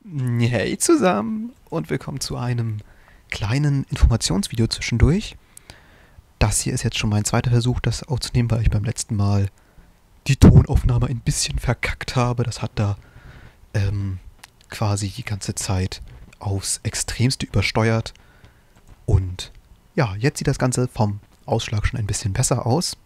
Hey zusammen und willkommen zu einem kleinen Informationsvideo zwischendurch. Das hier ist jetzt schon mein zweiter Versuch, das aufzunehmen, weil ich beim letzten Mal die Tonaufnahme ein bisschen verkackt habe. Das hat da quasi die ganze Zeit aufs Extremste übersteuert. Und ja, jetzt sieht das Ganze vom Ausschlag schon ein bisschen besser aus.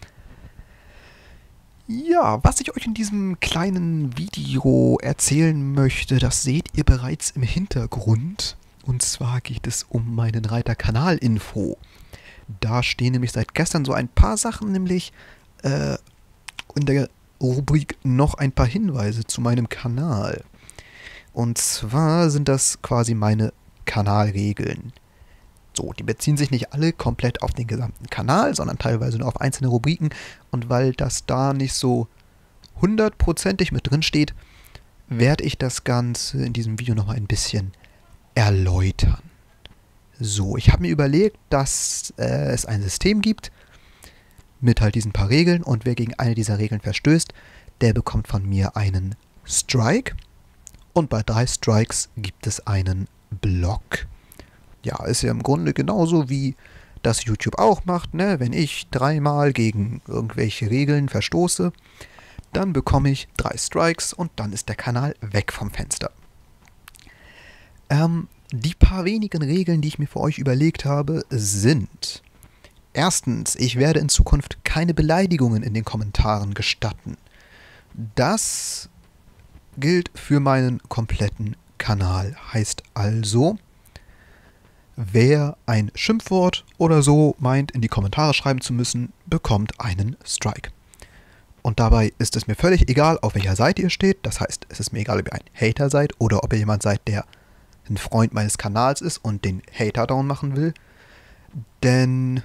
Ja, was ich euch in diesem kleinen Video erzählen möchte, das seht ihr bereits im Hintergrund. Und zwar geht es um meinen Reiter Kanalinfo. Da stehen nämlich seit gestern so ein paar Sachen, nämlich in der Rubrik noch ein paar Hinweise zu meinem Kanal. Und zwar sind das quasi meine Kanalregeln. So, die beziehen sich nicht alle komplett auf den gesamten Kanal, sondern teilweise nur auf einzelne Rubriken. Und weil das da nicht so hundertprozentig mit drin steht, werde ich das Ganze in diesem Video nochmal ein bisschen erläutern. So, ich habe mir überlegt, dass es ein System gibt mit halt diesen paar Regeln und wer gegen eine dieser Regeln verstößt, der bekommt von mir einen Strike und bei 3 Strikes gibt es einen Block. Ja, ist ja im Grunde genauso wie das YouTube auch macht, ne? Wenn ich 3-mal gegen irgendwelche Regeln verstoße, dann bekomme ich 3 Strikes und dann ist der Kanal weg vom Fenster. Die paar wenigen Regeln, die ich mir für euch überlegt habe, sind: Erstens, ich werde in Zukunft keine Beleidigungen in den Kommentaren gestatten. Das gilt für meinen kompletten Kanal. Heißt also, wer ein Schimpfwort oder so meint, in die Kommentare schreiben zu müssen, bekommt einen Strike. Und dabei ist es mir völlig egal, auf welcher Seite ihr steht. Das heißt, es ist mir egal, ob ihr ein Hater seid oder ob ihr jemand seid, der ein Freund meines Kanals ist und den Hater down machen will. Denn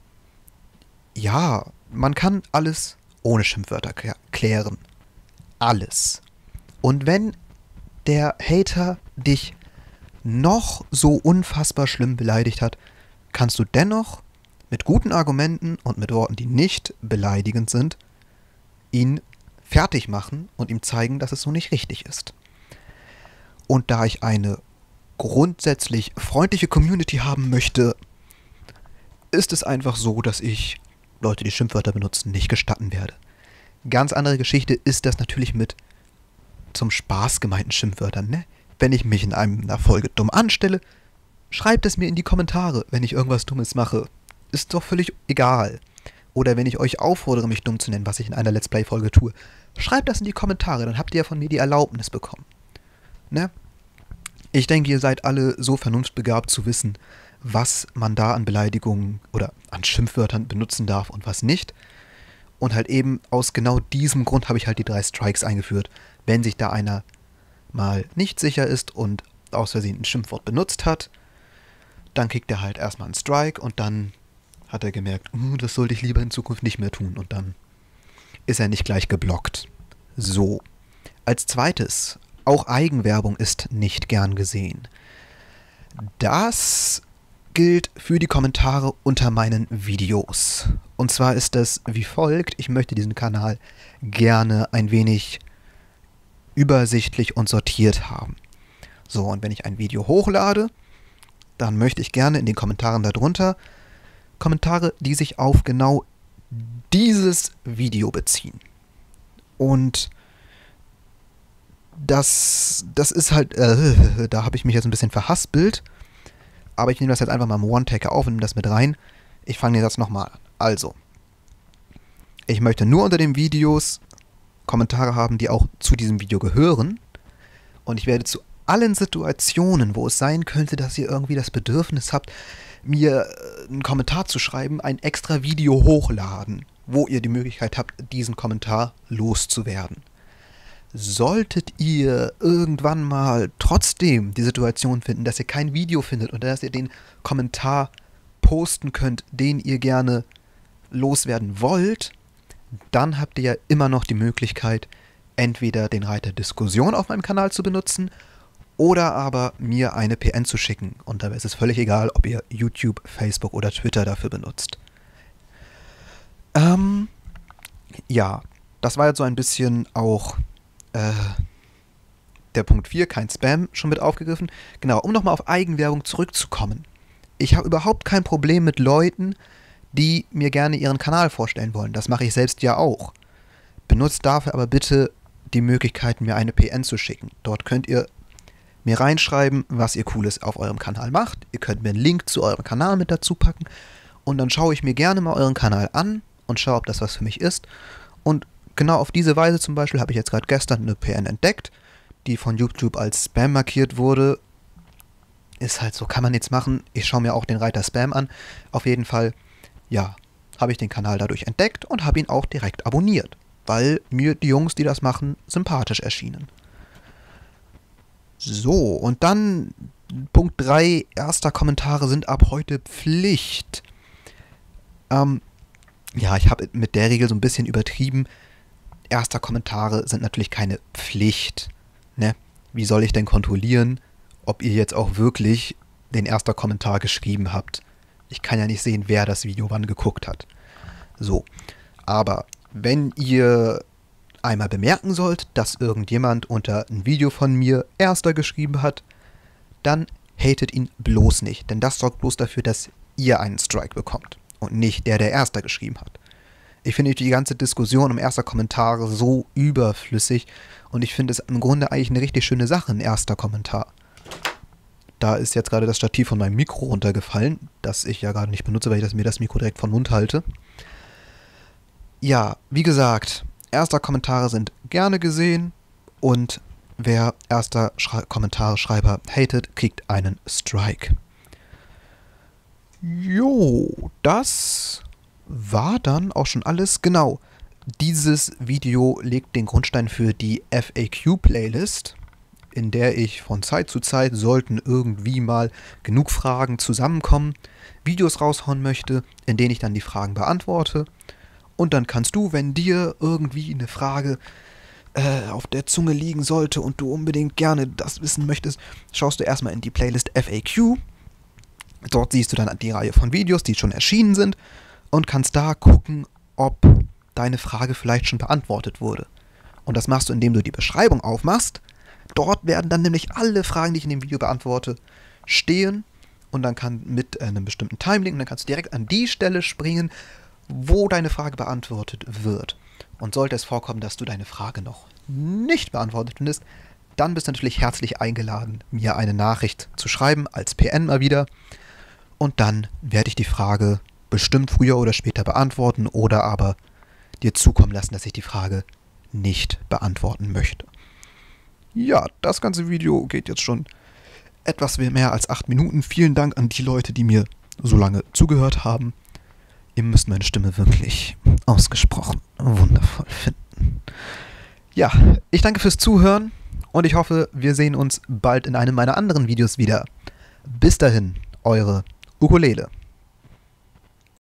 ja, man kann alles ohne Schimpfwörter klären. Alles. Und wenn der Hater dich noch so unfassbar schlimm beleidigt hat, kannst du dennoch mit guten Argumenten und mit Worten, die nicht beleidigend sind, ihn fertig machen und ihm zeigen, dass es so nicht richtig ist. Und da ich eine grundsätzlich freundliche Community haben möchte, ist es einfach so, dass ich Leute, die Schimpfwörter benutzen, nicht gestatten werde. Ganz andere Geschichte ist das natürlich mit zum Spaß gemeinten Schimpfwörtern, ne? Wenn ich mich in einer Folge dumm anstelle, schreibt es mir in die Kommentare, wenn ich irgendwas Dummes mache. Ist doch völlig egal. Oder wenn ich euch auffordere, mich dumm zu nennen, was ich in einer Let's Play-Folge tue, schreibt das in die Kommentare, dann habt ihr ja von mir die Erlaubnis bekommen. Ne? Ich denke, ihr seid alle so vernunftbegabt zu wissen, was man da an Beleidigungen oder an Schimpfwörtern benutzen darf und was nicht. Und halt eben aus genau diesem Grund habe ich halt die 3 Strikes eingeführt. Wenn sich da einer mal nicht sicher ist und aus Versehen ein Schimpfwort benutzt hat, dann kriegt er halt erstmal einen Strike und dann hat er gemerkt, das sollte ich lieber in Zukunft nicht mehr tun und dann ist er nicht gleich geblockt. So. Als zweites, auch Eigenwerbung ist nicht gern gesehen. Das gilt für die Kommentare unter meinen Videos. Und zwar ist das wie folgt: Ich möchte diesen Kanal gerne ein wenig übersichtlich und sortiert haben. So, und wenn ich ein Video hochlade, dann möchte ich gerne in den Kommentaren darunter Kommentare, die sich auf genau dieses Video beziehen. Und das ist halt, da habe ich mich jetzt ein bisschen verhaspelt, aber ich nehme das jetzt einfach mal im One-Taker auf und nehme das mit rein. Ich fange den Satz nochmal an. Also, ich möchte nur unter den Videos Kommentare haben, die auch zu diesem Video gehören. Und ich werde zu allen Situationen, wo es sein könnte, dass ihr irgendwie das Bedürfnis habt, mir einen Kommentar zu schreiben, ein extra Video hochladen, wo ihr die Möglichkeit habt, diesen Kommentar loszuwerden. Solltet ihr irgendwann mal trotzdem die Situation finden, dass ihr kein Video findet oder dass ihr den Kommentar posten könnt, den ihr gerne loswerden wollt, dann habt ihr ja immer noch die Möglichkeit, entweder den Reiter Diskussion auf meinem Kanal zu benutzen oder aber mir eine PN zu schicken. Und dabei ist es völlig egal, ob ihr YouTube, Facebook oder Twitter dafür benutzt. Ja, das war jetzt so ein bisschen auch der Punkt 4, kein Spam, schon mit aufgegriffen. Genau, um nochmal auf Eigenwerbung zurückzukommen. Ich habe überhaupt kein Problem mit Leuten, die mir gerne ihren Kanal vorstellen wollen. Das mache ich selbst ja auch. Benutzt dafür aber bitte die Möglichkeit, mir eine PN zu schicken. Dort könnt ihr mir reinschreiben, was ihr Cooles auf eurem Kanal macht. Ihr könnt mir einen Link zu eurem Kanal mit dazu packen. Und dann schaue ich mir gerne mal euren Kanal an und schaue, ob das was für mich ist. Und genau auf diese Weise zum Beispiel habe ich jetzt gerade gestern eine PN entdeckt, die von YouTube als Spam markiert wurde. Ist halt so, kann man nichts machen. Ich schaue mir auch den Reiter Spam an. Auf jeden Fall, ja, habe ich den Kanal dadurch entdeckt und habe ihn auch direkt abonniert, weil mir die Jungs, die das machen, sympathisch erschienen. So, und dann Punkt 3, erster Kommentare sind ab heute Pflicht. Ja, ich habe mit der Regel so ein bisschen übertrieben. Erster Kommentare sind natürlich keine Pflicht. Ne? Wie soll ich denn kontrollieren, ob ihr jetzt auch wirklich den ersten Kommentar geschrieben habt? Ich kann ja nicht sehen, wer das Video wann geguckt hat. So, aber wenn ihr einmal bemerken sollt, dass irgendjemand unter ein Video von mir Erster geschrieben hat, dann hatet ihn bloß nicht, denn das sorgt bloß dafür, dass ihr einen Strike bekommt und nicht der Erster geschrieben hat. Ich finde die ganze Diskussion um erster Kommentare so überflüssig und ich finde es im Grunde eigentlich eine richtig schöne Sache, ein erster Kommentar. Da ist jetzt gerade das Stativ von meinem Mikro runtergefallen, das ich ja gerade nicht benutze, weil ich mir das Mikro direkt vom Mund halte. Ja, wie gesagt, erster Kommentare sind gerne gesehen und wer erster Kommentarschreiber hatet, kriegt einen Strike. Jo, das war dann auch schon alles. Genau, dieses Video legt den Grundstein für die FAQ-Playlist, in der ich von Zeit zu Zeit, sollten irgendwie mal genug Fragen zusammenkommen, Videos raushauen möchte, in denen ich dann die Fragen beantworte. Und dann kannst du, wenn dir irgendwie eine Frage auf der Zunge liegen sollte und du unbedingt gerne das wissen möchtest, schaust du erstmal in die Playlist FAQ. Dort siehst du dann die Reihe von Videos, die schon erschienen sind und kannst da gucken, ob deine Frage vielleicht schon beantwortet wurde. Und das machst du, indem du die Beschreibung aufmachst. Dort werden dann nämlich alle Fragen, die ich in dem Video beantworte, stehen und dann kann mit einem bestimmten Timelink, dann kannst du direkt an die Stelle springen, wo deine Frage beantwortet wird. Und sollte es vorkommen, dass du deine Frage noch nicht beantwortet findest, dann bist du natürlich herzlich eingeladen, mir eine Nachricht zu schreiben, als PN mal wieder. Und dann werde ich die Frage bestimmt früher oder später beantworten oder aber dir zukommen lassen, dass ich die Frage nicht beantworten möchte. Ja, das ganze Video geht jetzt schon etwas mehr als 8 Minuten. Vielen Dank an die Leute, die mir so lange zugehört haben. Ihr müsst meine Stimme wirklich ausgesprochen wundervoll finden. Ja, ich danke fürs Zuhören und ich hoffe, wir sehen uns bald in einem meiner anderen Videos wieder. Bis dahin, eure Ukulele.